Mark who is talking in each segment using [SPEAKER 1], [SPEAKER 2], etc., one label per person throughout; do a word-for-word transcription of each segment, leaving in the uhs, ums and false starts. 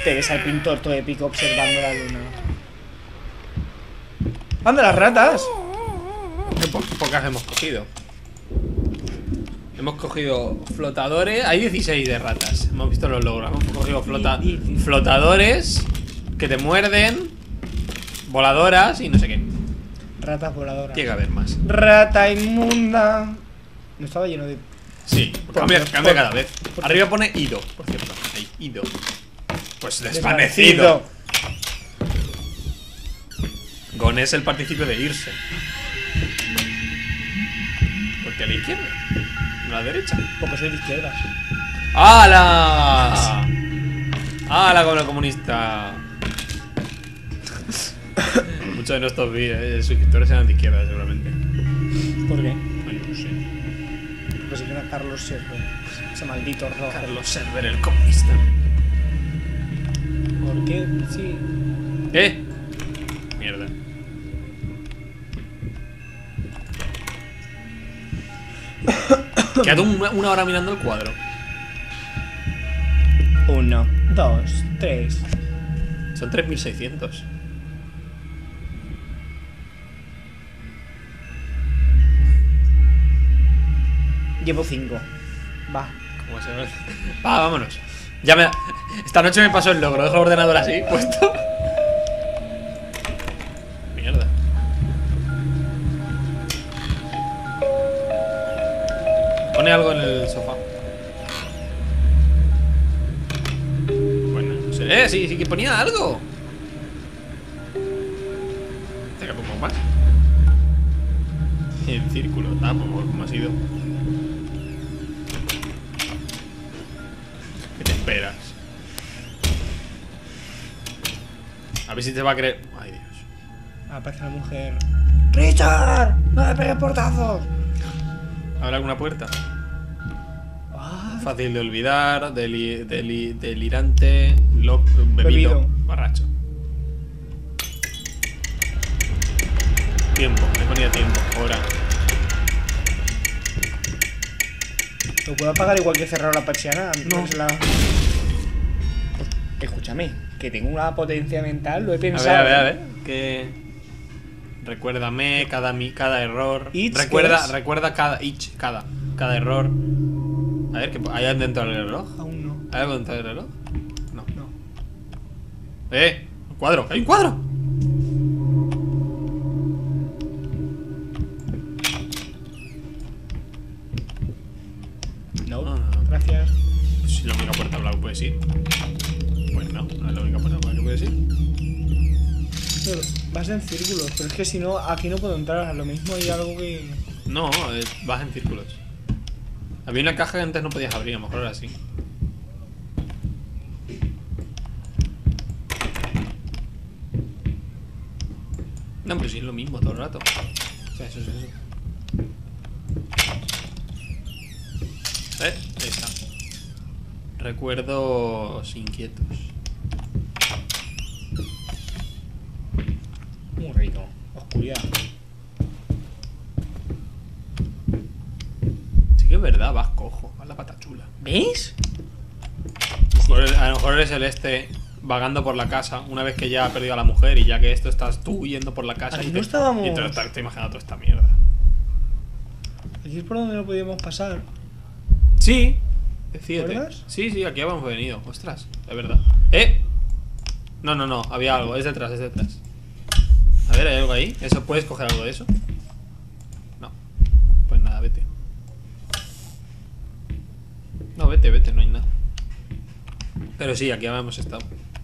[SPEAKER 1] Te ves al pintor todo épico observando la luna. ¡Anda, las ratas!
[SPEAKER 2] Qué po pocas hemos cogido. Hemos cogido flotadores. Hay dieciséis de ratas. Hemos visto los logros. Hemos cogido flota flotadores que te muerden, voladoras y no sé qué.
[SPEAKER 1] Ratas voladoras.
[SPEAKER 2] Tiene que haber más.
[SPEAKER 1] Rata inmunda. No estaba lleno de...
[SPEAKER 2] Sí,
[SPEAKER 1] Por-
[SPEAKER 2] cambia,
[SPEAKER 1] por-
[SPEAKER 2] cambia
[SPEAKER 1] por-
[SPEAKER 2] cada vez.
[SPEAKER 1] por-
[SPEAKER 2] Arriba pone ido, por cierto. Ahí, ido. Pues desvanecido. Gon es el participio de irse. Porque a la izquierda, a la derecha.
[SPEAKER 1] Porque soy de izquierdas.
[SPEAKER 2] ¡Hala! ¡Hala con el comunista! Muchos de nuestros eh, suscriptores eran de izquierda, seguramente.
[SPEAKER 1] ¿Por qué?
[SPEAKER 2] No, yo no sé.
[SPEAKER 1] Porque si era Carlos Servo. Ese maldito rojo.
[SPEAKER 2] Carlos Server, el comunista.
[SPEAKER 1] ¿Por qué? Sí.
[SPEAKER 2] ¿Eh? Mierda. Quédate un- una hora mirando el cuadro.
[SPEAKER 1] Uno, dos, tres.
[SPEAKER 2] Son tres mil seiscientos.
[SPEAKER 1] Llevo cinco. Va.
[SPEAKER 2] ¿Cómo se ve? Va, vámonos. Ya me... Esta noche me pasó el logro. Dejo el ordenador así, puesto. Mierda. Pone algo en el sofá. Bueno, no sé. Eh, sí, sí que ponía algo. Te un poco más. En círculo. Ah, pues ¿cómo ha sido? ¿Qué te esperas? A ver si te va a creer. Ay, Dios.
[SPEAKER 1] Aparece la mujer. ¡Richard! ¡No me pegues portazos!
[SPEAKER 2] ¿Habrá alguna puerta?
[SPEAKER 1] Ah,
[SPEAKER 2] Fácil de olvidar, deli, deli, delirante, lo, bebido,
[SPEAKER 1] Bebido.
[SPEAKER 2] borracho. Tiempo, me ponía tiempo, hora.
[SPEAKER 1] ¿lo puedo apagar igual que cerrar la persiana?
[SPEAKER 2] No.
[SPEAKER 1] Es la... Pues, escúchame, que tengo una potencia mental, lo he
[SPEAKER 2] A ver,
[SPEAKER 1] pensado.
[SPEAKER 2] a ver, a ver. Que... Recuérdame cada, mi, cada error.
[SPEAKER 1] Each,
[SPEAKER 2] recuerda,
[SPEAKER 1] ¿qué es?
[SPEAKER 2] recuerda cada, each, cada, cada error. A ver, ¿qué, ¿hay algo dentro del reloj?
[SPEAKER 1] Aún no.
[SPEAKER 2] ¿Hay algo dentro del reloj? No.
[SPEAKER 1] No.
[SPEAKER 2] ¡Eh! ¡Un cuadro! ¡Hay un cuadro!
[SPEAKER 1] No.
[SPEAKER 2] Ah.
[SPEAKER 1] Gracias.
[SPEAKER 2] Si es la única puerta blanca que puedes ir. Pues no, no es la única puerta blanca que puedes ir.
[SPEAKER 1] Pero vas en círculos, pero es que si no, aquí no puedo entrar. A lo mismo hay algo que...
[SPEAKER 2] No, es- vas en círculos. Había una caja que antes no podías abrir, a lo mejor era así. No, pero sí es lo mismo todo el rato. O sea, eso es eso. Eh, ahí está. Recuerdos inquietos.
[SPEAKER 1] Muy rico. Oscuridad.
[SPEAKER 2] Sí que es verdad, vas cojo, vas la pata chula.
[SPEAKER 1] ¿Veis?
[SPEAKER 2] A lo mejor- a lo mejor eres el este vagando por la casa una vez que ya ha perdido a la mujer y ya que esto estás tú yendo por la casa
[SPEAKER 1] Aquí
[SPEAKER 2] y
[SPEAKER 1] no
[SPEAKER 2] te,
[SPEAKER 1] estábamos-
[SPEAKER 2] y te, lo estás- te imaginando toda esta mierda.
[SPEAKER 1] Aquí es por donde no podíamos pasar.
[SPEAKER 2] Sí, decídete.
[SPEAKER 1] ¿Recuerdas?
[SPEAKER 2] Sí, sí, aquí habíamos venido. Ostras, es verdad. ¿Eh? No, no, no, había algo, es detrás, es detrás. A ver, ¿hay algo ahí? ¿Eso puedes coger algo de eso? No. Pues nada, vete. No, vete, vete, no hay nada. Pero sí, aquí habíamos estado.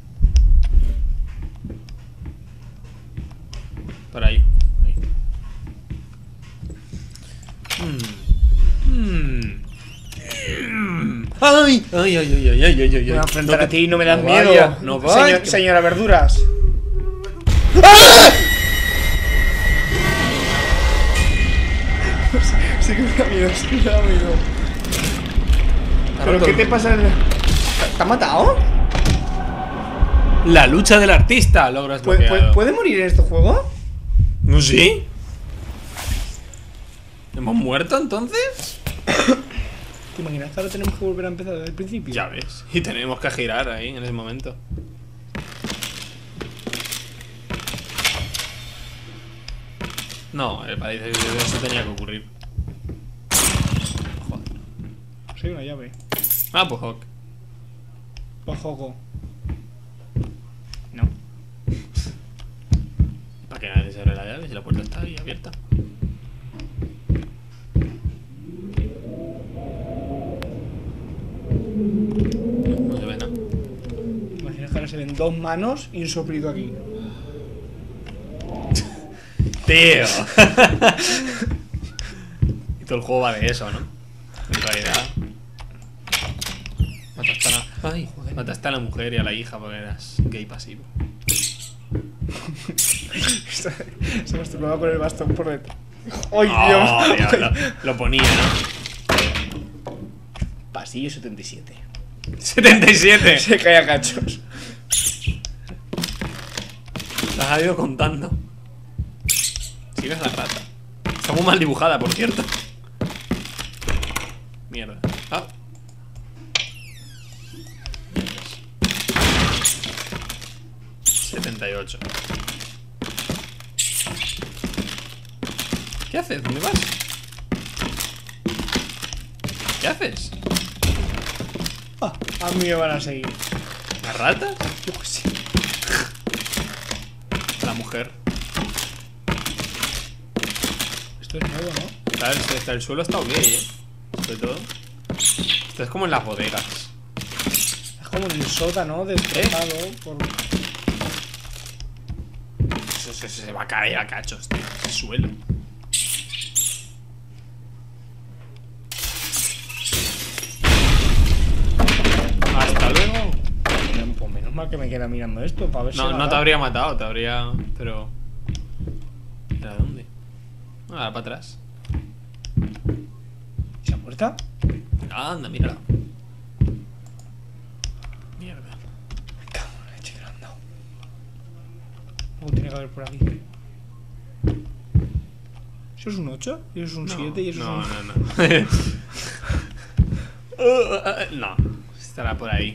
[SPEAKER 2] Por ahí. Ahí. Mm. Mm. Mm. ¡Ay! ¡Ay, ay, ay, ay, ay, ay, ay!
[SPEAKER 1] Me voy a enfrentar
[SPEAKER 2] No
[SPEAKER 1] a ti y no me das
[SPEAKER 2] no
[SPEAKER 1] miedo.
[SPEAKER 2] vaya, no vaya,
[SPEAKER 1] Señor-
[SPEAKER 2] que-
[SPEAKER 1] Señora Verduras. Sí que me da miedo, sí que me da miedo. ¿Pero
[SPEAKER 2] roto
[SPEAKER 1] qué
[SPEAKER 2] el-
[SPEAKER 1] te pasa? en- ¿Te ha matado?
[SPEAKER 2] La lucha del artista. Logras
[SPEAKER 1] ¿Puede, puede,
[SPEAKER 2] bloqueado.
[SPEAKER 1] puede morir en este juego?
[SPEAKER 2] ¿No sí? ¿Hemos muerto entonces?
[SPEAKER 1] ¿Te imaginas que ahora tenemos que volver a empezar desde el principio?
[SPEAKER 2] Ya ves. Y tenemos que girar ahí en ese momento. No, eh, parece que eso tenía que ocurrir. Joder.
[SPEAKER 1] Sí, una llave.
[SPEAKER 2] Ah, pues ok.
[SPEAKER 1] Pues juego. No.
[SPEAKER 2] ¿Para qué nadie se abre la llave si la puerta está ahí abierta? No se ve nada.
[SPEAKER 1] Imagina que ahora se ven dos manos y un soplito aquí.
[SPEAKER 2] ¡Tío! Y todo el juego va de eso, ¿no? En realidad. Mataste a la... Ay, joder. Mataste a la mujer y a la hija porque eras gay pasivo.
[SPEAKER 1] Se masturbaba con el bastón por detrás. ¡Ay,
[SPEAKER 2] Oh,
[SPEAKER 1] Dios!
[SPEAKER 2] Dios, lo, lo ponía, ¿no?
[SPEAKER 1] Pasillo setenta y siete.
[SPEAKER 2] setenta y siete.
[SPEAKER 1] Se cae a cachos.
[SPEAKER 2] Las has ido contando. Sigues la rata. Está muy mal dibujada, por cierto. Mierda. Ah. setenta y ocho. ¿Qué haces? ¿Dónde vas? ¿Qué haces?
[SPEAKER 1] Ah, a mí me van a seguir.
[SPEAKER 2] ¿Las ratas?
[SPEAKER 1] Yo qué sé.
[SPEAKER 2] La mujer.
[SPEAKER 1] Esto es nuevo, ¿no?
[SPEAKER 2] Está, está, está, el suelo está ok, eh. Sobre todo. Esto es como en las bodegas.
[SPEAKER 1] Es como en el sótano, destrozado por...
[SPEAKER 2] Eso se, se va a caer a cachos, tío. El suelo. Hasta luego.
[SPEAKER 1] Pues menos mal que me queda mirando esto para ver si...
[SPEAKER 2] No,
[SPEAKER 1] me
[SPEAKER 2] no
[SPEAKER 1] ha
[SPEAKER 2] te
[SPEAKER 1] dado.
[SPEAKER 2] habría matado, te habría... Pero... ¿Era dónde? Ah, ahora para atrás.
[SPEAKER 1] ¿Y esa puerta?
[SPEAKER 2] Anda, mírala. Mierda.
[SPEAKER 1] Me cago en la leche que le han dado. Algo tiene que haber por aquí. ¿Eso es un ocho? ¿Y eso es un
[SPEAKER 2] No,
[SPEAKER 1] siete? ¿Y eso
[SPEAKER 2] no,
[SPEAKER 1] es un...?
[SPEAKER 2] no, no. Uh, no, estará por ahí.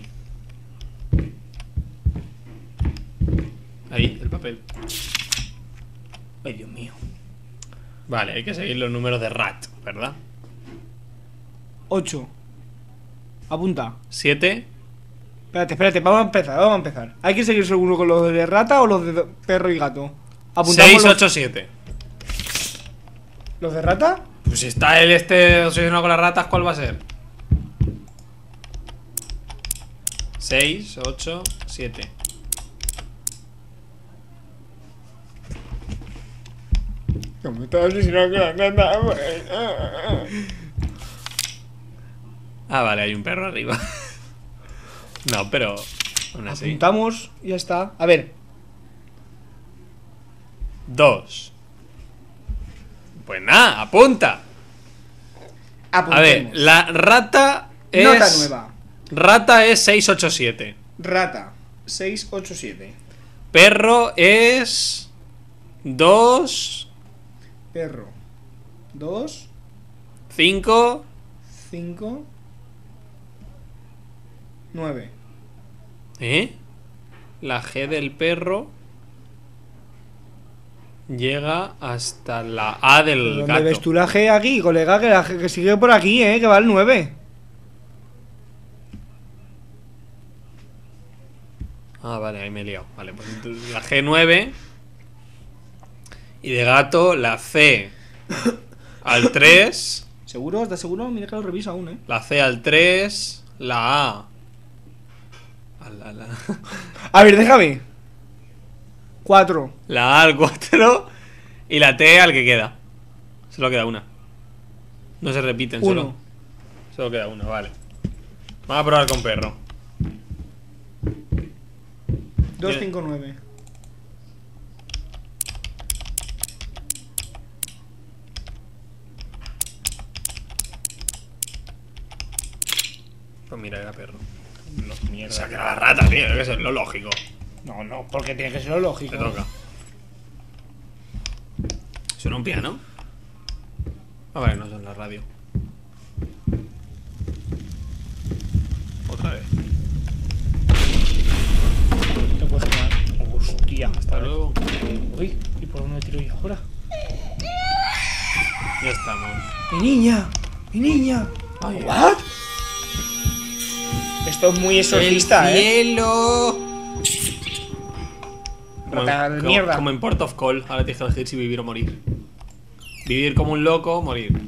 [SPEAKER 2] Ahí, el papel.
[SPEAKER 1] Ay, Dios mío.
[SPEAKER 2] Vale, hay que seguir los números de Rat, ¿verdad?
[SPEAKER 1] ocho. Apunta.
[SPEAKER 2] siete.
[SPEAKER 1] Espérate, espérate, vamos a empezar, vamos a empezar. ¿Hay que seguir seguro con los de rata o los de do- perro y gato? Apuntamos
[SPEAKER 2] seis,
[SPEAKER 1] los,
[SPEAKER 2] ocho, siete.
[SPEAKER 1] ¿Los de rata?
[SPEAKER 2] Pues si está el este obsesionado con las ratas, ¿cuál va a ser? seis, ocho, siete.
[SPEAKER 1] Como estaba asesinado con la rata.
[SPEAKER 2] Ah, vale, hay un perro arriba. No, pero aún así.
[SPEAKER 1] Apuntamos y ya está. A ver,
[SPEAKER 2] Dos. Pues nada, apunta. A
[SPEAKER 1] apuntemos.
[SPEAKER 2] ver, la rata es...
[SPEAKER 1] Nota nueva.
[SPEAKER 2] Rata es seis, ocho, siete.
[SPEAKER 1] Rata. seis, ocho, siete.
[SPEAKER 2] Perro es... dos,
[SPEAKER 1] Perro. dos,
[SPEAKER 2] cinco,
[SPEAKER 1] cinco, nueve.
[SPEAKER 2] ¿eh? La G del perro llega hasta la A del
[SPEAKER 1] ¿Dónde ves
[SPEAKER 2] gato.
[SPEAKER 1] tú la G aquí, colega? Que la G que sigue por aquí, eh, que va al nueve.
[SPEAKER 2] Ah, vale, ahí me he liado. Vale, pues entonces la G nueve. Y de gato la C al tres.
[SPEAKER 1] ¿Seguro? ¿Estás seguro? Mira que lo reviso aún, eh.
[SPEAKER 2] La C al tres. La A a la, la,
[SPEAKER 1] A ver, déjame. cuatro.
[SPEAKER 2] la A al cuatro. Y la T al que queda. Solo queda una. No se repiten,
[SPEAKER 1] Uno.
[SPEAKER 2] solo. Solo queda una, vale. Vamos a probar con perro.
[SPEAKER 1] dos, cinco, nueve.
[SPEAKER 2] Pues mira, era perro.
[SPEAKER 1] Los
[SPEAKER 2] O
[SPEAKER 1] mierda.
[SPEAKER 2] sea, que era la rata, tío. Que es lo lógico.
[SPEAKER 1] No, no, porque tiene que ser lo lógico.
[SPEAKER 2] Te toca. ¿Suena un piano? A ver, no son la radio. Otra vez.
[SPEAKER 1] Te puedes quedar. Hostia.
[SPEAKER 2] Hasta luego.
[SPEAKER 1] Uy, ¿y por dónde tiro yo ahora?
[SPEAKER 2] Ya estamos.
[SPEAKER 1] ¡Mi niña! ¡Mi niña!
[SPEAKER 2] Ay,
[SPEAKER 1] ¿What? Esto es muy exorcista,
[SPEAKER 2] ¡El
[SPEAKER 1] ¿eh?
[SPEAKER 2] cielo!
[SPEAKER 1] Rata de
[SPEAKER 2] como,
[SPEAKER 1] mierda.
[SPEAKER 2] como en Port of Call. Ahora tienes que elegir si vivir o morir. Vivir como un loco o morir.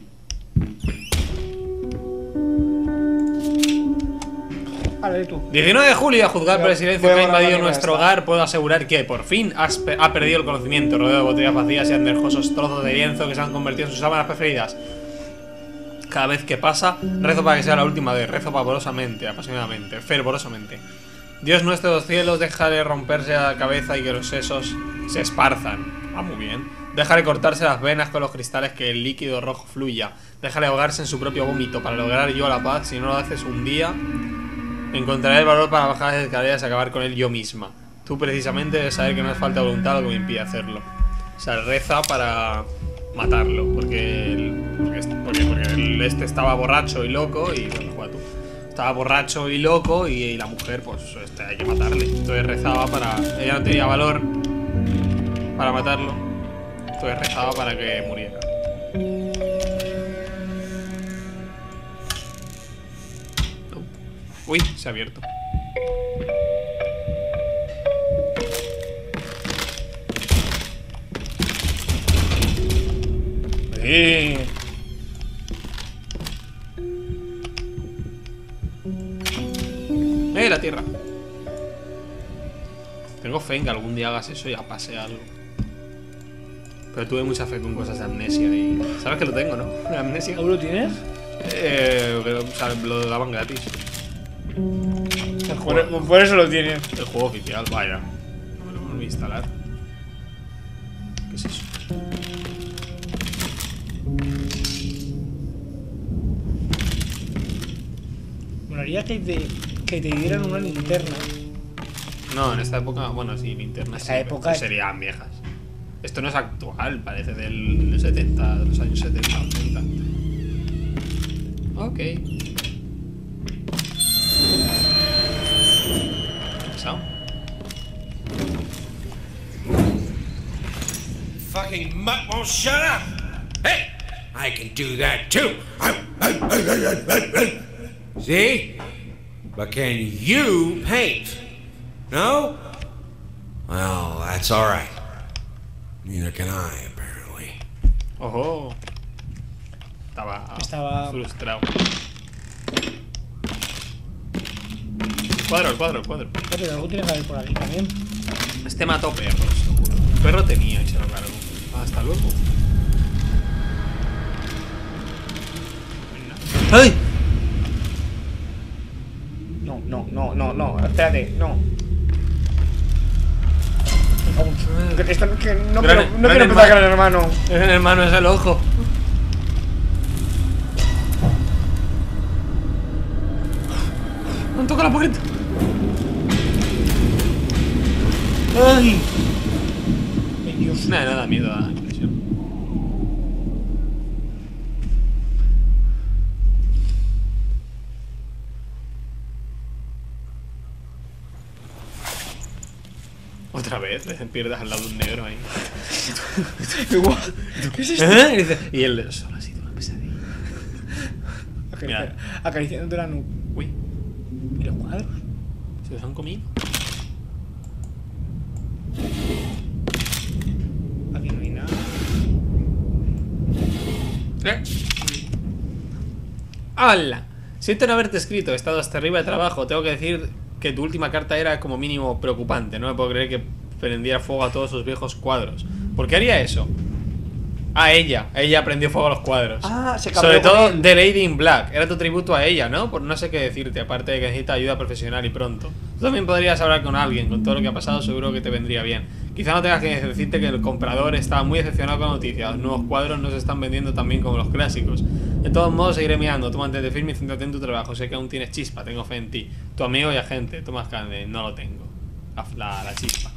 [SPEAKER 1] Vale, tú.
[SPEAKER 2] diecinueve de julio, a juzgar
[SPEAKER 1] Voy a-
[SPEAKER 2] por el silencio
[SPEAKER 1] voy a
[SPEAKER 2] que ha
[SPEAKER 1] borrar la
[SPEAKER 2] invadido
[SPEAKER 1] mierda
[SPEAKER 2] nuestro
[SPEAKER 1] esta.
[SPEAKER 2] hogar, puedo asegurar que, por fin, has pe- ha perdido el conocimiento, rodeado de botellas vacías y andrajosos trozos de lienzo que se han convertido en sus sábanas preferidas. Cada vez que pasa, rezo para que sea la última vez, rezo pavorosamente, apasionadamente, fervorosamente. Dios nuestro de los cielos, déjale romperse la cabeza y que los sesos se esparzan. Ah, muy bien. Déjale cortarse las venas con los cristales, que el líquido rojo fluya. Déjale ahogarse en su propio vómito para lograr yo la paz. Si no lo haces un día, encontraré el valor para bajar las escaleras y acabar con él yo misma. Tú precisamente debes saber que no es falta de voluntad lo que me impide hacerlo. O sea, reza para matarlo, porque, el, porque, porque, porque el este estaba borracho y loco y bueno, juega tú. Estaba borracho y loco y, y la mujer, pues este, hay que matarle. Entonces rezaba para... Ella no tenía valor para matarlo. Entonces rezaba para que muriera. No. Uy, se ha abierto.
[SPEAKER 1] Eh.
[SPEAKER 2] ¡Eh, la tierra! Tengo fe en que algún día hagas eso y ya pase algo. Pero tuve mucha fe con cosas de amnesia y... ¿Sabes que lo tengo, no? ¿De amnesia?
[SPEAKER 1] ¿Aún lo tienes?
[SPEAKER 2] Eh, pero, o sea, lo daban gratis.
[SPEAKER 1] Por, por eso lo tienes.
[SPEAKER 2] El juego oficial, vaya. No me lo voy a instalar. ¿Qué es eso?
[SPEAKER 1] Molaría que te, que te dieran una linterna.
[SPEAKER 2] No, en esta época, bueno, sí, linternas.
[SPEAKER 1] Esta
[SPEAKER 2] sí,
[SPEAKER 1] época
[SPEAKER 2] pero
[SPEAKER 1] es-
[SPEAKER 2] serían viejas. Esto no es actual, parece del setenta, de los años setenta, ochenta. Ok. Pesado.
[SPEAKER 3] Fucking mutt won't shut up! Hey! I can do that too! See? But can you paint? No? Well, that's alright. Neither can I, apparently.
[SPEAKER 2] Ojo. Estaba,
[SPEAKER 1] Estaba-
[SPEAKER 2] frustrado. Cuadro, el cuadro, el cuadro.
[SPEAKER 1] Eh, pero algo tiene que haber por aquí también.
[SPEAKER 2] Este mató perros, seguro. Perro tenía y se lo cargó. Hasta luego. ¡Ay!
[SPEAKER 1] No, no, no, no, no. Espérate, no. Que esto- que no
[SPEAKER 2] Gran-
[SPEAKER 1] quiero, no
[SPEAKER 2] gran
[SPEAKER 1] quiero empezar
[SPEAKER 2] hermano.
[SPEAKER 1] con el hermano.
[SPEAKER 2] El hermano es el ojo. No toca la puerta. ¡Ay!
[SPEAKER 1] Ay, Dios.
[SPEAKER 2] Nada, nada, miedo, da impresión. Otra vez, te pierdas al lado de un negro ahí.
[SPEAKER 1] Igual. ¿Qué es esto?
[SPEAKER 2] ¿Eh? Y dice- Y él solo ha sido una pesadilla.
[SPEAKER 1] Acarici- Acariciándote la nuca.
[SPEAKER 2] Uy,
[SPEAKER 1] ¿Y los cuadros?
[SPEAKER 2] se los han comido.
[SPEAKER 1] Aquí no hay nada.
[SPEAKER 2] ¿Eh? ¡Hala! Siento no haberte escrito, he estado hasta arriba de trabajo. Tengo que decir que tu última carta era como mínimo preocupante. No me puedo creer que prendiera fuego a todos sus viejos cuadros. ¿Por qué haría eso? Ah, ella. Ella prendió fuego a los cuadros.
[SPEAKER 1] Ah, se cabreó
[SPEAKER 2] Sobre
[SPEAKER 1] con
[SPEAKER 2] todo
[SPEAKER 1] él.
[SPEAKER 2] The Lady in Black. Era tu tributo a ella, ¿no? Por no sé qué decirte, aparte de que necesita ayuda profesional y pronto. Tú también podrías hablar con alguien. Con todo lo que ha pasado seguro que te vendría bien. Quizá no tengas que decirte que el comprador está muy decepcionado con la noticia. Los nuevos cuadros no se están vendiendo tan bien como los clásicos. De todos modos, seguiré mirando. Tú mantente firme y céntrate en tu trabajo. Sé que aún tienes chispa, tengo fe en ti. Tu amigo y agente, Tomás Cande, no lo tengo. La, la, la chispa.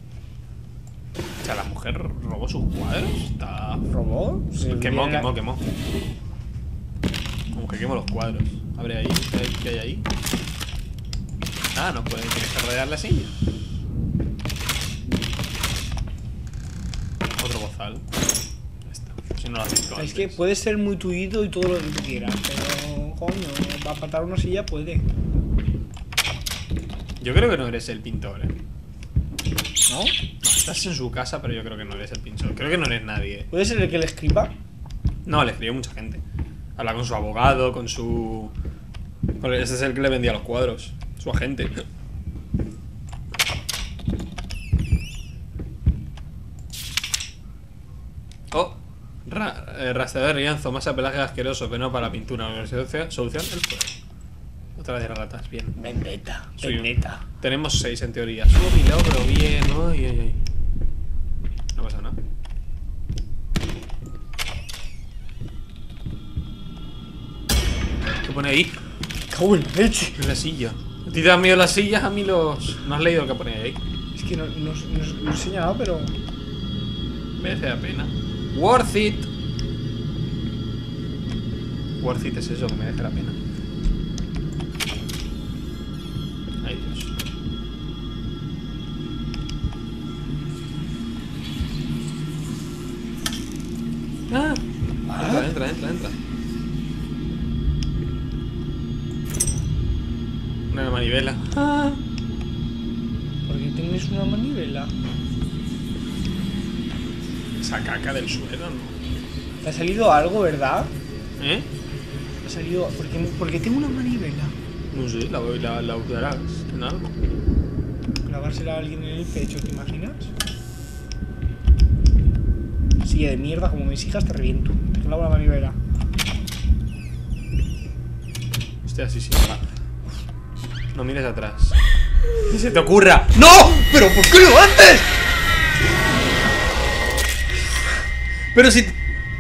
[SPEAKER 2] O sea, la mujer robó sus cuadros. Está...
[SPEAKER 1] ¿Robó? Sí,
[SPEAKER 2] Quemó,
[SPEAKER 1] viene la-
[SPEAKER 2] quemó, quemó. Como que quemó los cuadros. Abre ahí, ¿qué hay, qué hay ahí? Ah, no puede, tienes que rodear la silla. Otro bozal. Ya está. Si no lo has visto
[SPEAKER 1] Es
[SPEAKER 2] antes.
[SPEAKER 1] que puede ser muy tuido y todo lo que tú quieras, pero coño, para apartar una silla puede.
[SPEAKER 2] Yo creo que no eres el pintor, ¿eh?
[SPEAKER 1] ¿No?
[SPEAKER 2] No, estás en su casa, pero yo creo que no eres el pintor. Creo que no eres nadie.
[SPEAKER 1] ¿Puede ser el que le escriba?
[SPEAKER 2] No, le escribió mucha gente. Habla con su abogado, con su... con el- Ese es el que le vendía los cuadros. Su agente. Oh, ra eh, rastreador de rianzo, masa pelaje asqueroso, pero no para la pintura. Solución, solución, el fuego. Otra vez de ratas, bien.
[SPEAKER 1] Vendetta,
[SPEAKER 2] Soy un-
[SPEAKER 1] vendetta.
[SPEAKER 2] Tenemos seis en teoría. Subo mi logro, bien. Ay, ay, ay. No pasa nada. ¿Qué pone ahí?
[SPEAKER 1] Cago en la leche.
[SPEAKER 2] En la silla. A ti te dan miedo las sillas, a mí los... ¿No has leído lo que pone ahí?
[SPEAKER 1] Es que no, no, no, no he señalado, pero.
[SPEAKER 2] Merece la pena. Worth it. Worth it es eso, que merece la pena. Ay, Dios. Ah. Entra, entra, entra, entra. Una manivela. Ah.
[SPEAKER 1] ¿Por qué tienes una manivela?
[SPEAKER 2] Esa caca del suelo, ¿no?
[SPEAKER 1] ¿Te ha salido algo, verdad?
[SPEAKER 2] ¿Eh?
[SPEAKER 1] ¿Te ha salido. ¿Por qué, por qué tengo una manivela?
[SPEAKER 2] No sé, la, la, la usarás en algo.
[SPEAKER 1] Clavársela a alguien en el pecho, ¿te imaginas? Silla de mierda, como mis hijas, te reviento. Te clavo la manivela.
[SPEAKER 2] Hostia, sí, sí. va. No mires atrás. ¡Que se te ocurra! ¡No! ¿Pero por qué lo haces? Pero si...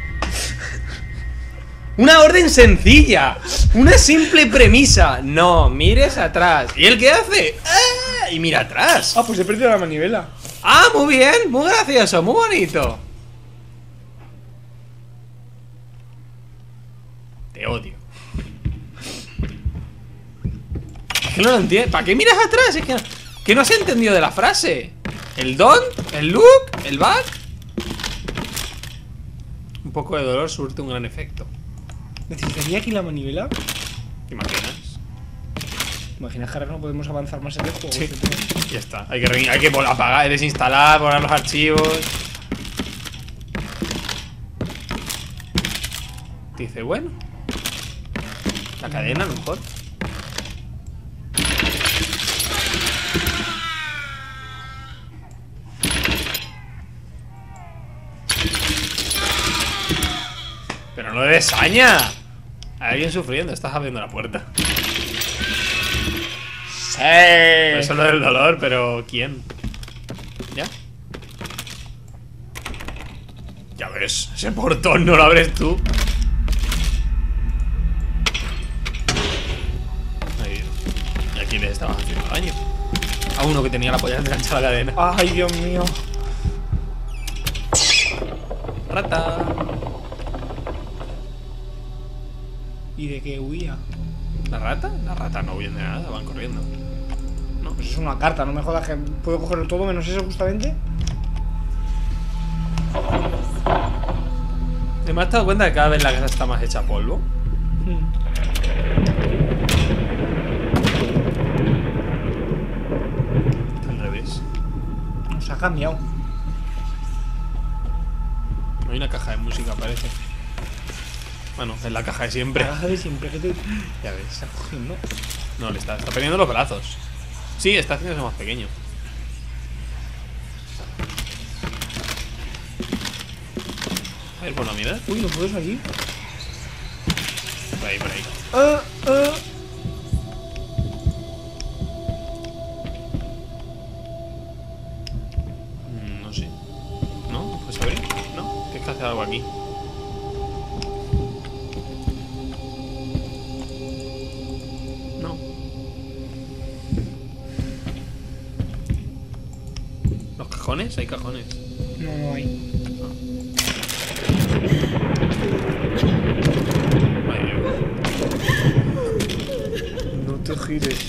[SPEAKER 2] Una orden sencilla. Una simple premisa. No, mires atrás. ¿Y él qué hace? ¡Ah! Y mira atrás.
[SPEAKER 1] Ah, pues he perdido la manivela.
[SPEAKER 2] Ah, muy bien. Muy gracioso. Muy bonito. Te odio. Es que no lo entiendo. ¿Para qué miras atrás? Es que no, que no has entendido de la frase. El don, el look, el back. Un poco de dolor surte un gran efecto.
[SPEAKER 1] ¿Necesitaría aquí la manivela?
[SPEAKER 2] ¿Te imaginas?
[SPEAKER 1] ¿Te imaginas que ahora no podemos avanzar más en el juego?
[SPEAKER 2] Sí. Ya está. Hay que, re- hay que vol- apagar, desinstalar, borrar los archivos. Dice, bueno. La cadena, a lo mejor. Pero no de saña. Hay alguien sufriendo, estás abriendo la puerta.
[SPEAKER 1] ¡Sí!
[SPEAKER 2] No es solo del dolor, pero ¿quién? ¿Ya? Ya ves, ese portón no lo abres tú. Ay, ¿y a quién les estabas haciendo daño? A uno que tenía la polla enganchada a la cadena.
[SPEAKER 1] ¡Ay, Dios mío!
[SPEAKER 2] Rata.
[SPEAKER 1] ¿Y de qué huía?
[SPEAKER 2] ¿La rata? La rata no huyen de nada, van corriendo. No,
[SPEAKER 1] Pues es una carta, no me jodas que puedo cogerlo todo menos eso justamente.
[SPEAKER 2] ¿te me has dado cuenta que cada vez la casa está más hecha polvo?
[SPEAKER 1] Hmm.
[SPEAKER 2] Al revés.
[SPEAKER 1] Nos ha cambiado.
[SPEAKER 2] Hay una caja de música, parece. Bueno, es la caja de siempre.
[SPEAKER 1] La caja de siempre que te
[SPEAKER 2] Ya ves.
[SPEAKER 1] está cogiendo.
[SPEAKER 2] No, le está, está perdiendo los brazos. Sí, está haciéndose más pequeño. A ver, bueno, mira.
[SPEAKER 1] Uy, ¿no puedo salir?
[SPEAKER 2] Por ahí, por ahí.
[SPEAKER 1] Ah, ah.
[SPEAKER 2] Mm, no sé. ¿No? ¿No puedes abrir? ¿No? Tienes que hacer algo aquí. No. ¿Los cajones? Hay cajones.
[SPEAKER 1] No, no hay.
[SPEAKER 2] Ay, Dios.
[SPEAKER 1] No te gires.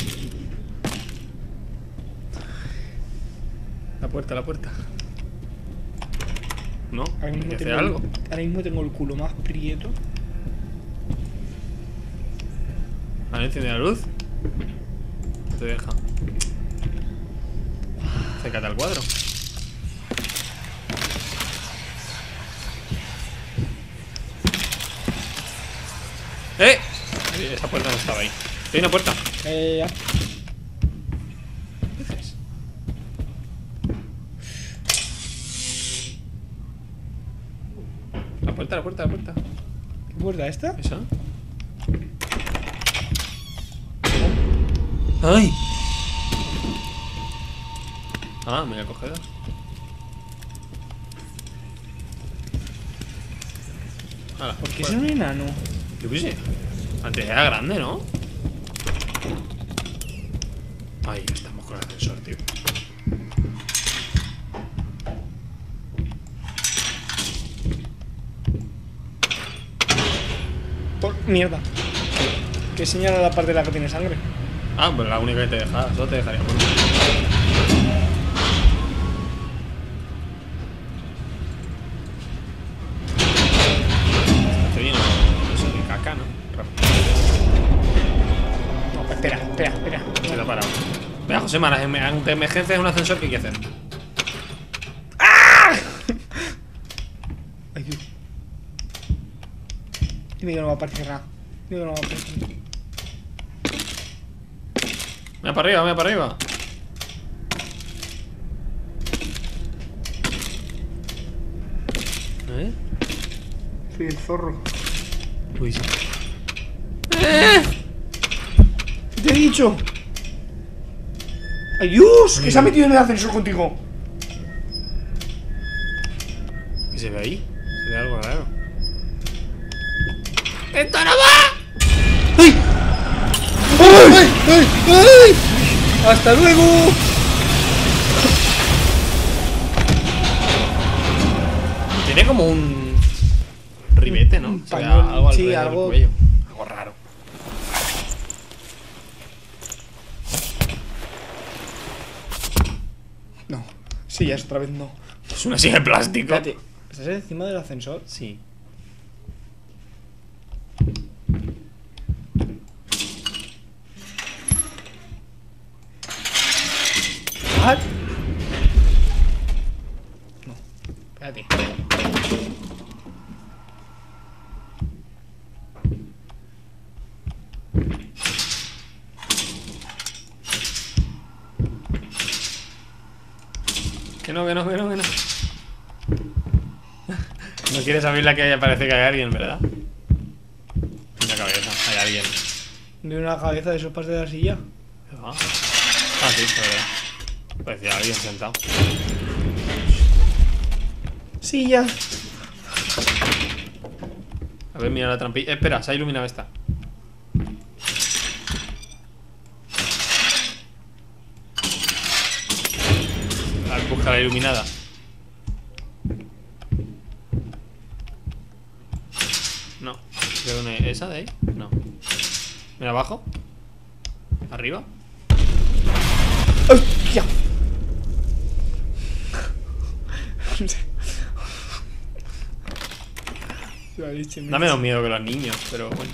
[SPEAKER 2] La puerta, la puerta. ¿No?
[SPEAKER 1] Ahora mismo,
[SPEAKER 2] ¿Hay que
[SPEAKER 1] tengo,
[SPEAKER 2] hacer algo?
[SPEAKER 1] ahora mismo tengo el culo más prieto.
[SPEAKER 2] ¿Han encendido la luz? No te deja. Acércate al cuadro. ¡Eh! Esa puerta no estaba ahí. Hay una puerta.
[SPEAKER 1] Eh, ya.
[SPEAKER 2] ¿Qué dices? La puerta, la puerta, la puerta.
[SPEAKER 1] ¿Qué puerta esta?
[SPEAKER 2] ¿Esa? ¡Ay! Ah, me voy a coger. Hala,
[SPEAKER 1] ¿Por qué es
[SPEAKER 2] fuera.
[SPEAKER 1] un enano?
[SPEAKER 2] Yo qué sé. Antes era grande, ¿no? Ahí estamos con el ascensor, tío.
[SPEAKER 1] Por mierda. ¿Qué señala la parte de la que tiene sangre?
[SPEAKER 2] Ah, pero la única que te deja, solo te dejaría por Está lleno eso de caca, ¿no?
[SPEAKER 1] No, espera, espera, espera.
[SPEAKER 2] Se te ha parado. Mira, José, Maras, ante emergencia es un ascensor, ¿qué hay que hacer?
[SPEAKER 1] Ay, Dios. Dime que no va a aparecer nada. Dime que no va a aparecer.
[SPEAKER 2] Mira para arriba, mira para arriba. ¿Eh?
[SPEAKER 1] Soy el zorro.
[SPEAKER 2] Uy, sí.
[SPEAKER 1] ¿Qué te he dicho? ¡Ay, Dios! ¿Qué se ha metido en el ascensor contigo?
[SPEAKER 2] ¿Qué se ve ahí? Se ve algo raro. ¡Esto no va!
[SPEAKER 1] ¡Ay! ¡Ay! ¡Ay! ¡Ay! ¡Hasta luego!
[SPEAKER 2] Tiene como un ribete, ¿no?
[SPEAKER 1] Un
[SPEAKER 2] Se ve
[SPEAKER 1] pañuelo,
[SPEAKER 2] algo
[SPEAKER 1] sí,
[SPEAKER 2] alrededor
[SPEAKER 1] algo-
[SPEAKER 2] del cuello. Algo raro.
[SPEAKER 1] No. Sí, ya es otra vez no.
[SPEAKER 2] Es una silla de plástico.
[SPEAKER 1] Espérate. ¿Estás encima del ascensor?
[SPEAKER 2] Sí.
[SPEAKER 1] ¿Ah? No. Espérate.
[SPEAKER 2] Que no, que no, que no, que no. No quieres abrirla que haya, parece que hay alguien, ¿verdad? En la cabeza, hay alguien.
[SPEAKER 1] De una cabeza de sopas de la silla.
[SPEAKER 2] Ah, ah sí, es verdad. Parecía alguien sentado.
[SPEAKER 1] Silla.
[SPEAKER 2] A ver, mira la trampilla. Eh, espera, se ha iluminado esta. A ver, busca la iluminada. No. ¿De dónde? ¿Esa de ahí? No. Mira abajo. Arriba.
[SPEAKER 1] ¡Hostia! La leche, me-
[SPEAKER 2] Da menos miedo que los niños, pero bueno.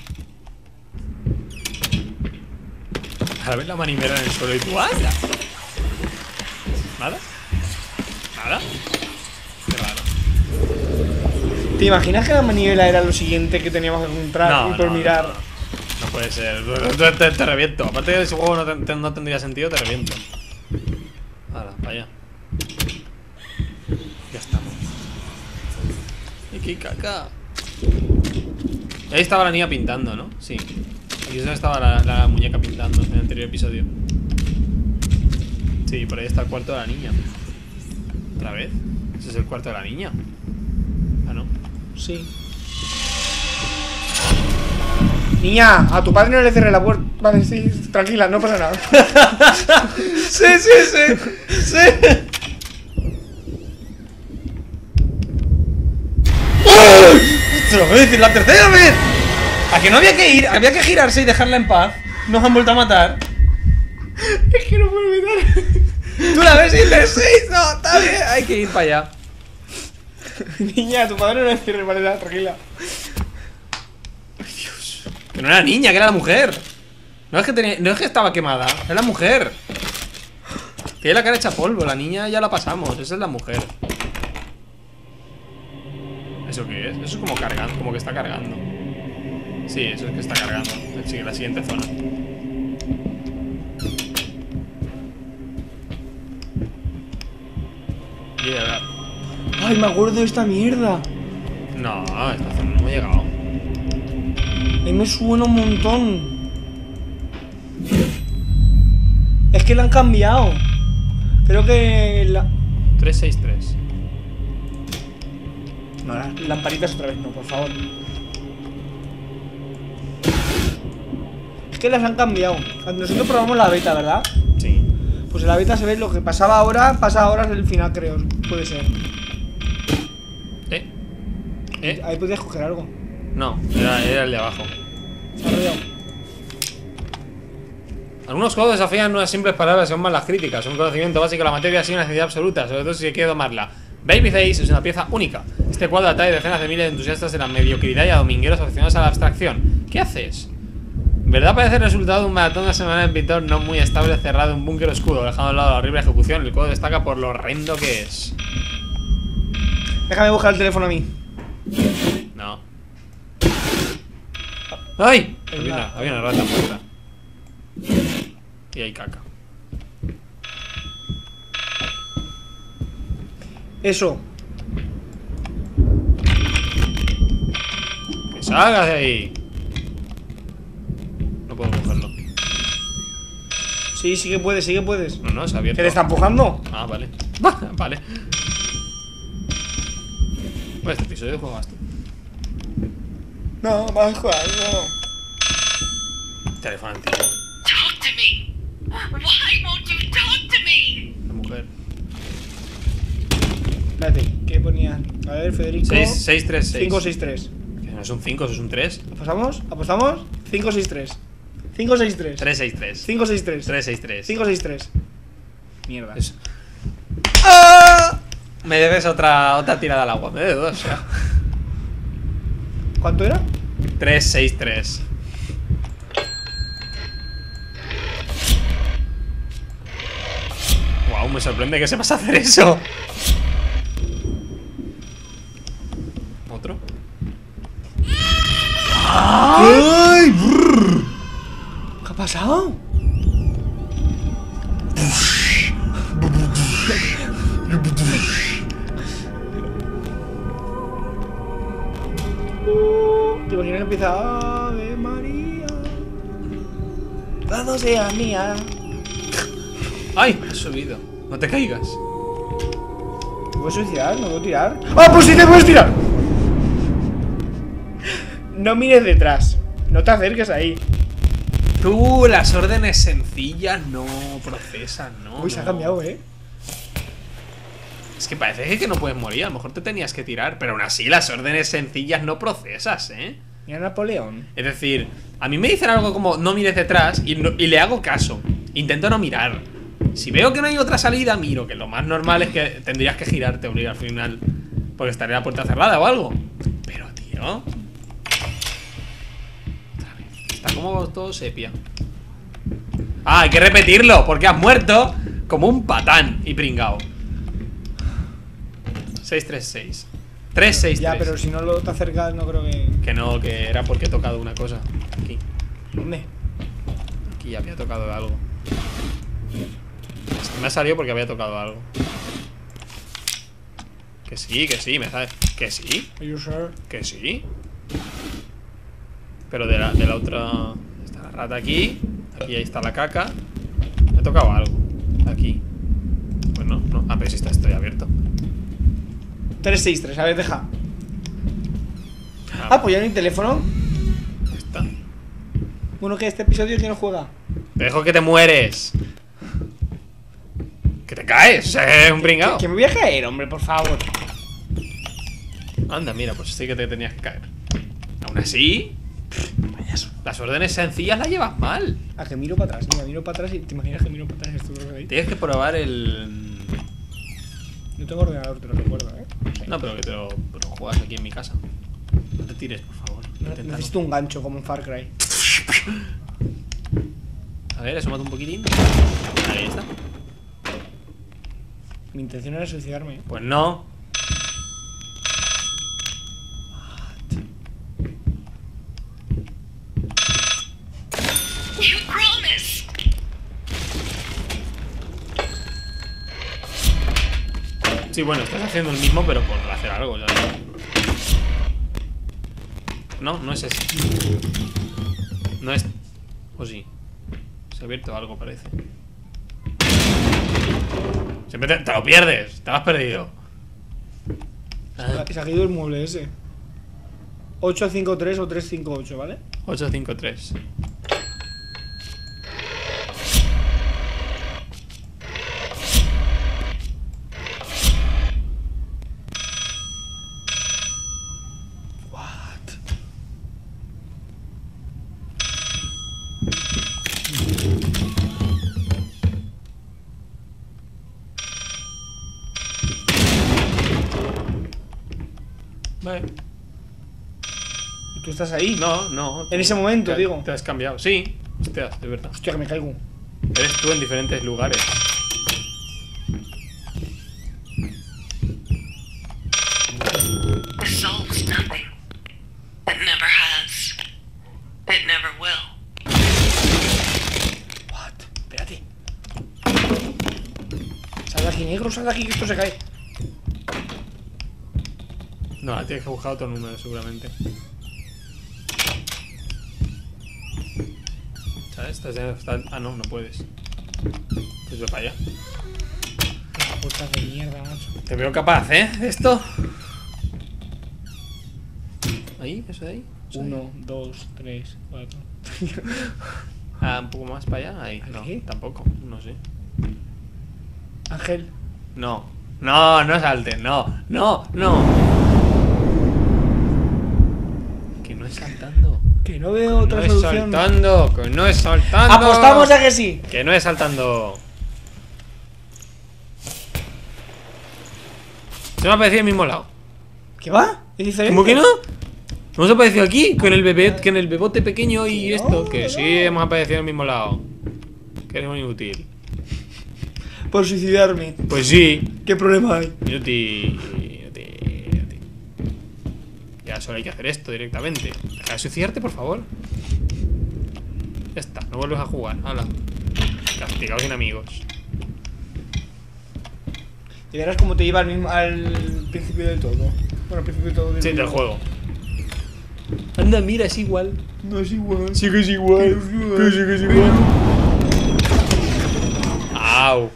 [SPEAKER 2] Ahora ves la manivela en el suelo y tú ¡anda! ¿Nada? ¿Nada? Qué raro.
[SPEAKER 1] ¿Te imaginas que la manivela era lo siguiente que teníamos que encontrar
[SPEAKER 2] No,
[SPEAKER 1] y por
[SPEAKER 2] no,
[SPEAKER 1] mirar?
[SPEAKER 2] no, no. No puede ser. Te, te- te reviento. Aparte de ese juego no, te- te- no tendría sentido, te reviento. Ahora, para allá. Ya estamos. Y qué caca. Ahí estaba la niña pintando, ¿no? Sí. Aquí es donde estaba la, la muñeca pintando en el anterior episodio. Sí, por ahí está el cuarto de la niña. ¿Otra vez? ¿Ese es el cuarto de la niña? Ah, no.
[SPEAKER 1] Sí. Niña, a tu padre no le cerré la puerta. Vale, sí, tranquila, no pasa nada. Sí, sí, sí. Sí.
[SPEAKER 2] ¡Se lo voy a decir la tercera vez! ¿A que no había que ir? Había que girarse y dejarla en paz. Nos han vuelto a matar.
[SPEAKER 1] Es que no puedo evitar.
[SPEAKER 2] Tú la ves y dices, sí, no, está bien, hay que ir para allá.
[SPEAKER 1] Niña, tu padre no le cierre, vale, tranquila.
[SPEAKER 2] Que no era niña, que era la mujer. No es que tenía, no es que estaba quemada, era la mujer. Tiene la cara hecha polvo, la niña ya la pasamos, esa es la mujer. ¿Eso qué es? Eso es como cargando, como que está cargando. Sí, eso es que está cargando. Sí, la siguiente zona. Yeah.
[SPEAKER 1] Ay, me acuerdo de esta mierda.
[SPEAKER 2] No, esta zona no hemos llegado.
[SPEAKER 1] A mí me suena un montón. Es que la han cambiado. Creo que la...
[SPEAKER 2] tres seis tres.
[SPEAKER 1] No, las lamparitas otra vez no, por favor. Es que las han cambiado. Nosotros probamos la beta, ¿verdad?
[SPEAKER 2] Sí.
[SPEAKER 1] Pues en la beta se ve lo que pasaba ahora, pasa ahora en el final, creo. Puede ser.
[SPEAKER 2] Eh. Eh.
[SPEAKER 1] Ahí podías coger algo.
[SPEAKER 2] No, era, era el de abajo.
[SPEAKER 1] Se ha rodeado.
[SPEAKER 2] Algunos juegos desafían unas simples palabras, son más las críticas. Un conocimiento básico de la materia sin una necesidad absoluta, sobre todo si se quiere domarla. Babyface es una pieza única. Este cuadro atrae decenas de miles de entusiastas de la mediocridad y a domingueros aficionados a la abstracción. ¿Qué haces? ¿Verdad parece el resultado de un maratón de una semana en pintor no muy estable cerrado en un búnker oscuro, dejando al lado la horrible ejecución? El juego destaca por lo horrendo que es.
[SPEAKER 1] Déjame buscar el teléfono a mí.
[SPEAKER 2] No. ¡Ay!
[SPEAKER 1] Es
[SPEAKER 2] Había una,
[SPEAKER 1] nada.
[SPEAKER 2] había una rata muerta. Y hay caca.
[SPEAKER 1] Eso.
[SPEAKER 2] ¡Que salgas de ahí! No puedo cogerlo.
[SPEAKER 1] Sí, sí que puedes, sí que puedes.
[SPEAKER 2] No, no, se ha abierto.
[SPEAKER 1] ¿Que te está empujando?
[SPEAKER 2] Ah, vale. Vale. Bueno, este episodio juegas tú.
[SPEAKER 1] No, vas a jugar, no.
[SPEAKER 2] Teléfono antiguo.
[SPEAKER 4] Talk to me. Why won't you talk to me?
[SPEAKER 2] La mujer.
[SPEAKER 1] Espérate, ¿qué ponía? A ver, Federico.
[SPEAKER 2] seis tres seis.
[SPEAKER 1] cinco seis tres.
[SPEAKER 2] Que no es un cinco, eso es un tres.
[SPEAKER 1] ¿Apostamos? ¿Apostamos? cinco seis tres. cinco seis tres.
[SPEAKER 2] tres seis tres.
[SPEAKER 1] cinco seis tres.
[SPEAKER 2] tres seis tres.
[SPEAKER 1] cinco seis tres. Mierda.
[SPEAKER 2] Eso. ¡Ah! Me debes otra, otra tirada al agua. Me debes dos, o sea.
[SPEAKER 1] ¿Cuánto era?
[SPEAKER 2] tres seis tres. Wow, me sorprende que sepas hacer eso. ¿Otro?
[SPEAKER 1] ¡Ay! ¿Qué ha pasado? Te imaginas que empieza Ave María. Dado sea mía.
[SPEAKER 2] ¡Ay! Me has subido. No te caigas.
[SPEAKER 1] ¿Te puedes suicidar? ¿No puedo tirar? ¡Ah, pues sí te puedes tirar! No mires detrás. No te acerques ahí.
[SPEAKER 2] Tú, las órdenes sencillas no procesan, ¿no?
[SPEAKER 1] Uy, se ha
[SPEAKER 2] No.
[SPEAKER 1] cambiado, ¿eh?
[SPEAKER 2] Es que parece que no puedes morir. A lo mejor te tenías que tirar. Pero aún así, las órdenes sencillas no procesas, ¿eh?
[SPEAKER 1] Mira Napoleón.
[SPEAKER 2] Es decir, a mí me dicen algo como no mires detrás y, no- y le hago caso. Intento no mirar. Si veo que no hay otra salida, miro. Que lo más normal es que tendrías que girarte obligar al final. Porque estaría la puerta cerrada o algo. Pero, tío. Otra vez. Está como todo sepia. Ah, hay que repetirlo. Porque has muerto como un patán y pringao. seis tres seis. tres seis tres.
[SPEAKER 1] Ya, pero si no lo te acercas, no creo que.
[SPEAKER 2] Que no, que era porque he tocado una cosa. Aquí.
[SPEAKER 1] ¿Dónde?
[SPEAKER 2] Aquí ya había tocado algo. Es que me ha salido porque había tocado algo. Que sí, que sí, me sale. Que sí,
[SPEAKER 1] Are you sure?
[SPEAKER 2] que sí. Pero de la, de la otra. Está la rata aquí. Aquí ahí está la caca. Me ha tocado algo. Aquí. Pues no, no. Ah, pero si está estoy abierto.
[SPEAKER 1] tres seis tres, a ver, deja.
[SPEAKER 2] Ah,
[SPEAKER 1] Ah, pues ya no hay teléfono.
[SPEAKER 2] ahí está.
[SPEAKER 1] Bueno, que este episodio ¿quién no juega?
[SPEAKER 2] Te dejo que te mueres. Que te caes. Es un pringao.
[SPEAKER 1] Que me voy a caer, hombre, por favor.
[SPEAKER 2] Anda, mira, pues sí que te tenías que caer. Aún así, las órdenes sencillas las llevas mal.
[SPEAKER 1] A que miro para atrás, mira, miro para atrás y te imaginas que miro para atrás esto lo que hay.
[SPEAKER 2] Tienes que probar el
[SPEAKER 1] No tengo ordenador, te lo recuerdo, ¿eh?
[SPEAKER 2] No, pero que te lo, pero juegas aquí en mi casa. No te tires, por favor. Inténtalo.
[SPEAKER 1] Necesito un gancho como en Far Cry.
[SPEAKER 2] A ver, asómate un poquitín. Ahí está.
[SPEAKER 1] Mi intención era suicidarme.
[SPEAKER 2] Pues no.
[SPEAKER 4] You promised.
[SPEAKER 2] Sí, bueno, estás haciendo el mismo, pero por hacer algo, ¿sabes? No, no es ese. No es... ¿O sí? Se ha abierto algo, parece. Siempre te, te lo pierdes. Te lo has perdido. Ah.
[SPEAKER 1] Se ha caído el mueble ese. ocho cinco tres o tres cinco ocho, ¿vale?
[SPEAKER 2] ocho cinco tres. Vale.
[SPEAKER 1] ¿Y tú estás ahí?
[SPEAKER 2] No, no.
[SPEAKER 1] En ese momento,
[SPEAKER 2] te,
[SPEAKER 1] digo.
[SPEAKER 2] Te has cambiado. Sí. Hostia, de verdad.
[SPEAKER 1] Hostia, que me caigo.
[SPEAKER 2] Eres tú en diferentes lugares.
[SPEAKER 4] The soul's nothing. It never has. It never will.
[SPEAKER 1] What? Espérate. Sal de aquí, negro, sal de aquí, que esto se cae.
[SPEAKER 2] No, tienes que buscar otro número, seguramente. ¿Sabes? Estás en- está- Ah, no, no puedes. Pues ve para allá.
[SPEAKER 1] Putas de mierda, macho.
[SPEAKER 2] Te veo capaz, ¿eh? De esto. Ahí, eso de ahí. Eso de ahí.
[SPEAKER 1] Uno, dos, tres, cuatro.
[SPEAKER 2] Ah, un poco más para allá. Ahí. No,
[SPEAKER 1] ¿Aquí?
[SPEAKER 2] tampoco. No sé.
[SPEAKER 1] Ángel.
[SPEAKER 2] No. No, no saltes. No, no, no. Que no es saltando.
[SPEAKER 1] Que no veo otra
[SPEAKER 2] No es
[SPEAKER 1] solución.
[SPEAKER 2] saltando. Que no es saltando.
[SPEAKER 1] ¡Apostamos a que sí!
[SPEAKER 2] Que no es saltando. Se me ha aparecido el mismo lado.
[SPEAKER 1] ¿Qué va? ¿Es diferente?
[SPEAKER 2] ¿Cómo que no? Hemos aparecido aquí, con el bebé, con el bebote pequeño y
[SPEAKER 1] Que
[SPEAKER 2] esto.
[SPEAKER 1] no,
[SPEAKER 2] Que
[SPEAKER 1] que
[SPEAKER 2] sí,
[SPEAKER 1] no.
[SPEAKER 2] hemos aparecido en el mismo lado. Que eres un inútil.
[SPEAKER 1] Por suicidarme.
[SPEAKER 2] Pues sí.
[SPEAKER 1] ¿Qué problema hay?
[SPEAKER 2] Inútil. Inútil. Inútil. Ya solo hay que hacer esto directamente. Deja de suicidarte, por favor. Ya está, no vuelves a jugar. Hala. Castigado sin amigos.
[SPEAKER 1] Y verás cómo te lleva al, mismo, al principio de todo. Bueno, al principio de todo.
[SPEAKER 2] Sí, del juego. Anda, mira, es igual.
[SPEAKER 1] No es igual.
[SPEAKER 2] Sí que es igual. Que sí que es igual. Au.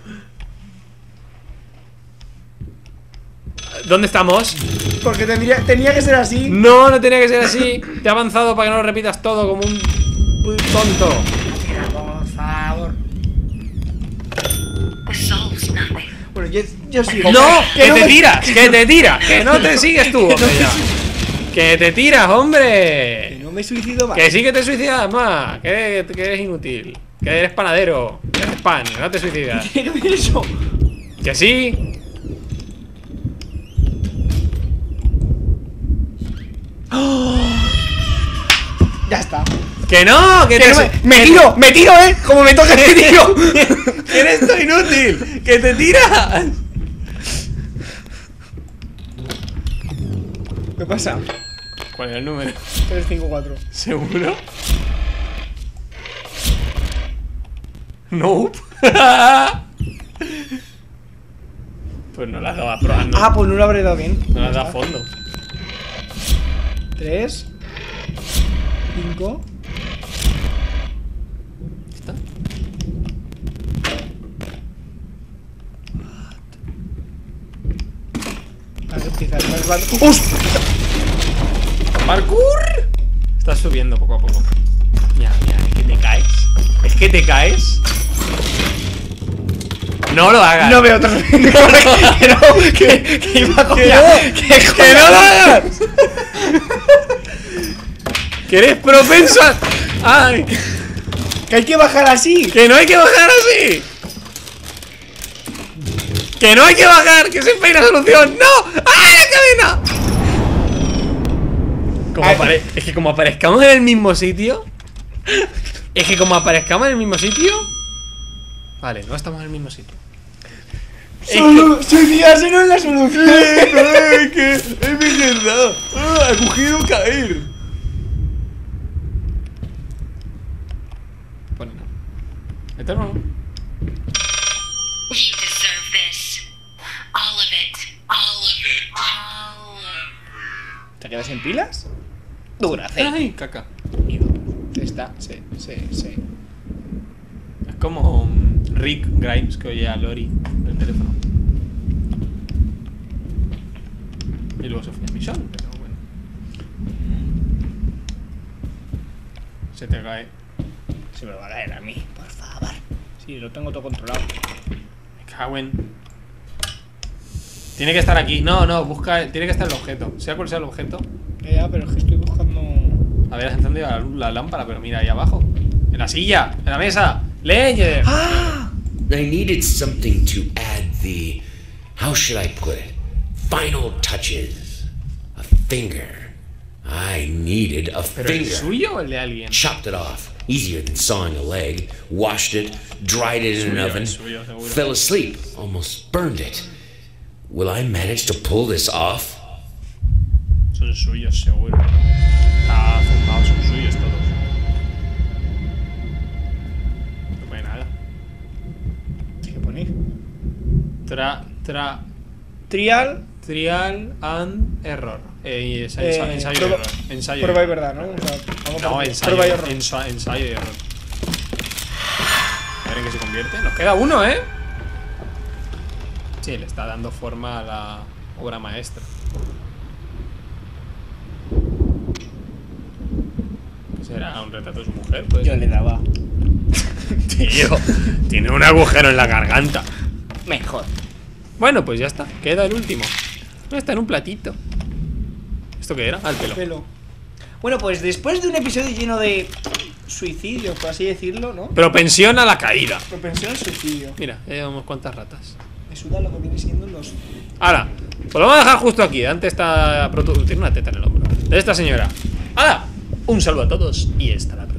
[SPEAKER 2] ¿Dónde estamos?
[SPEAKER 1] Porque tendría, tenía que ser así.
[SPEAKER 2] No, no tenía que ser así. Te he avanzado para que no lo repitas todo como un tonto.
[SPEAKER 1] Mira, por favor.
[SPEAKER 4] The soul's nothing.
[SPEAKER 1] Bueno, yo, yo sí.
[SPEAKER 2] ¡No! ¡Que
[SPEAKER 1] no
[SPEAKER 2] te
[SPEAKER 1] me-
[SPEAKER 2] tiras! ¡Que te tiras! ¡Que no te sigues tú, hombre, ya! ¡Que te tiras,
[SPEAKER 1] Que
[SPEAKER 2] hombre!
[SPEAKER 1] no me suicido más.
[SPEAKER 2] ¡Que sí que te suicidas más! ¡Que, que eres inútil! ¡Que eres panadero! ¡Que eres pan! ¡Que no te suicidas!
[SPEAKER 1] Tiene que ver eso.
[SPEAKER 2] ¡Que sí!
[SPEAKER 1] Ya está.
[SPEAKER 2] ¡Que no! ¡Que
[SPEAKER 1] Que
[SPEAKER 2] te
[SPEAKER 1] no me,
[SPEAKER 2] su-
[SPEAKER 1] me
[SPEAKER 2] que
[SPEAKER 1] tiro, me tiro, eh. Como me toca, me tiro.
[SPEAKER 2] te- ¡Que eres tú inútil! ¡Que te tiras!
[SPEAKER 1] ¿Qué pasa?
[SPEAKER 2] ¿Cuál es el número?
[SPEAKER 1] tres cinco cuatro.
[SPEAKER 2] ¿Seguro? Nope. Pues no la has dado a probar, no,
[SPEAKER 1] Ah, pues no lo habré dado bien.
[SPEAKER 2] no la has dado a fondo.
[SPEAKER 1] tres cinco.
[SPEAKER 2] ¿Está?
[SPEAKER 1] Vale, empieza el más barato. ¡Hostia!
[SPEAKER 2] ¡Parkour! Estás subiendo poco a poco. Mira, mira, es que te caes. Es que te caes. No lo hagas.
[SPEAKER 1] No veo otra. Que no, que, que iba a
[SPEAKER 2] ¡Que
[SPEAKER 1] copiar.
[SPEAKER 2] no! ¡Que no lo hagas! ¡Que eres propenso a... ¡Ay!
[SPEAKER 1] Que hay que bajar así.
[SPEAKER 2] ¡Que no hay que bajar así! ¡Que no hay que bajar! ¡Que siempre hay una solución! ¡No! ¡Ah, la cadena! Como apare... Es que como aparezcamos en el mismo sitio. Es que como aparezcamos en el mismo sitio. Vale, no estamos en el mismo sitio.
[SPEAKER 1] Solo suicidarse no es la solución.
[SPEAKER 2] Es que es verdad. Ah, ha cogido caer. Bueno, no. Esto no.
[SPEAKER 4] You deserve this. All of it. All of it. All of it.
[SPEAKER 1] ¿Te quedas sin pilas? Duracell.
[SPEAKER 2] Ay, caca.
[SPEAKER 1] Está, sí, sí, sí.
[SPEAKER 2] Es como um, Rick Grimes que oye a Lori en el teléfono. Y luego se fue a Michonne, pero bueno. Se te cae.
[SPEAKER 1] Se me va a caer a mí, por favor. Sí, lo tengo todo controlado.
[SPEAKER 2] Me cago en... Tiene que estar aquí. No, no, busca. Tiene que estar el objeto. Sea cual sea el objeto.
[SPEAKER 1] Ya, pero es que estoy buscando.
[SPEAKER 2] A ver, has encendido la, la lámpara, pero mira ahí abajo. En la silla, en la mesa. ¡Lee!
[SPEAKER 1] ¡Ah!
[SPEAKER 3] I needed something to add the, how should I put it, final touches. A finger. I needed a
[SPEAKER 2] ¿Pero el
[SPEAKER 3] finger.
[SPEAKER 2] suyo o el de alguien?
[SPEAKER 3] Chopped it off. Easier than sawing a leg. Washed it. Dried it in an
[SPEAKER 2] Suyo,
[SPEAKER 3] oven.
[SPEAKER 2] es suyo, seguro.
[SPEAKER 3] Fell asleep. Almost burned it. Will I manage to pull this off?
[SPEAKER 2] Son suyos, seguro. Está formado, son suyos todos. No pone nada.
[SPEAKER 1] ¿Qué poner?
[SPEAKER 2] Tra, tra,
[SPEAKER 1] Trial.
[SPEAKER 2] trial and error. Eh, y ensayo,
[SPEAKER 1] Eh,
[SPEAKER 2] ensayo
[SPEAKER 1] prueba-
[SPEAKER 2] y error. Ensayo y
[SPEAKER 1] Prueba y
[SPEAKER 2] error.
[SPEAKER 1] verdad, ¿no? O sea, vamos
[SPEAKER 2] No,
[SPEAKER 1] por-
[SPEAKER 2] ensayo,
[SPEAKER 1] prueba y error.
[SPEAKER 2] ensa- ensayo y error. A ver en qué se convierte. Nos queda uno, ¿eh? Sí, le está dando forma a la obra maestra. ¿Qué será? ¿Un retrato de su mujer? Pues,
[SPEAKER 1] Yo le daba.
[SPEAKER 2] tío, tiene un agujero en la garganta.
[SPEAKER 1] Mejor.
[SPEAKER 2] Bueno, pues ya está. Queda el último. Está en un platito. ¿Esto qué era? Ah, el pelo.
[SPEAKER 1] Pelo. Bueno, pues después de un episodio lleno de suicidios, por así decirlo, ¿no?
[SPEAKER 2] Pero pensión a la caída.
[SPEAKER 1] Propensión al suicidio.
[SPEAKER 2] Mira, ya llevamos cuántas ratas.
[SPEAKER 1] Me suda lo que viene siendo los.
[SPEAKER 2] Ahora, pues lo vamos a dejar justo aquí. Delante está. Tiene una teta en el hombro. De esta señora. ¡Hala! Un saludo a todos y hasta la